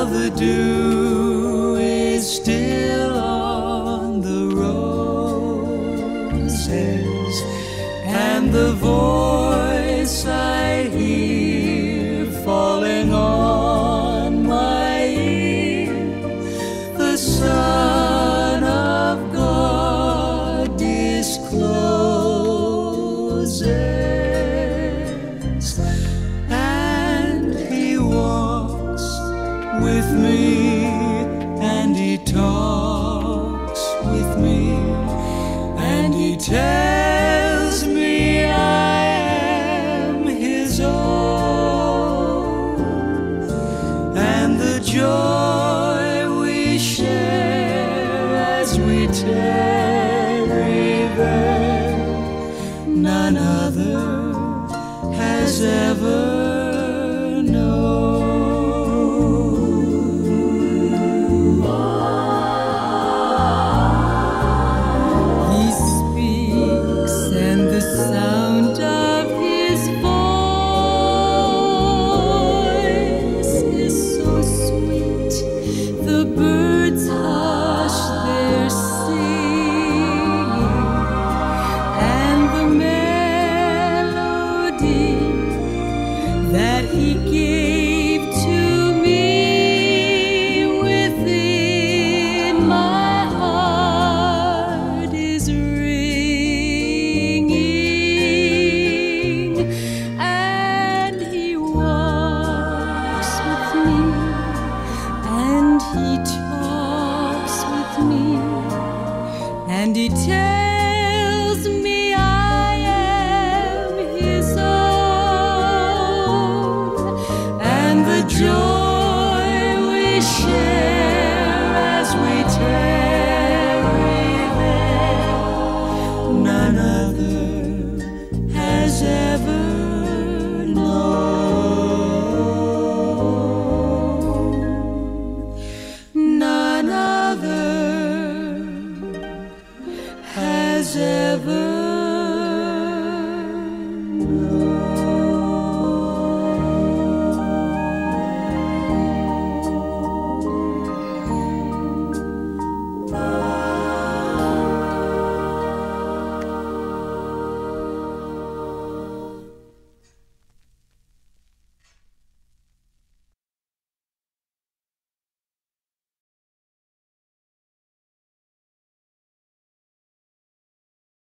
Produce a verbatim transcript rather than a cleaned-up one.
the dew is still on the roses, and the voice I hear falling on my ear, the Son of God discloses, and He walks with me, and He talks with me, and He tells me I am His own, and the joy we share as we tarry there, none other has ever known. That He gave to me within my heart is ringing, and He walks with me, and He talks with me, and He tells me I am His own, the joy we share